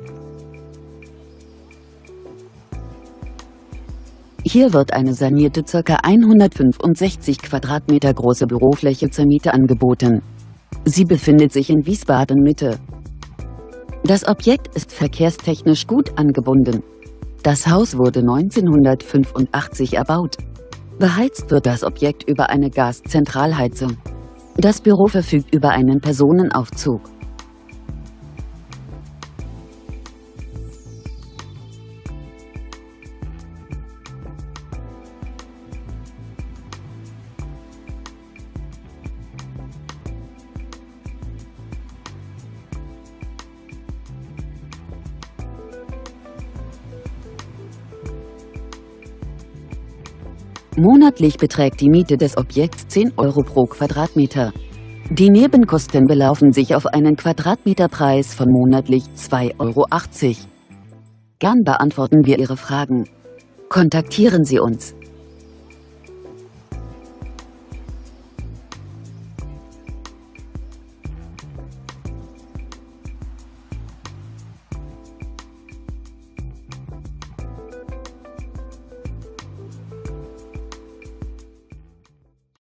Hier wird eine sanierte ca. 165 Quadratmeter große Bürofläche zur Miete angeboten. Sie befindet sich in Wiesbaden-Mitte. Das Objekt ist verkehrstechnisch gut angebunden. Das Haus wurde 1985 erbaut. Beheizt wird das Objekt über eine Gaszentralheizung. Das Büro verfügt über einen Personenaufzug. Monatlich beträgt die Miete des Objekts 10 Euro pro Quadratmeter. Die Nebenkosten belaufen sich auf einen Quadratmeterpreis von monatlich 2,80 Euro. Gern beantworten wir Ihre Fragen. Kontaktieren Sie uns.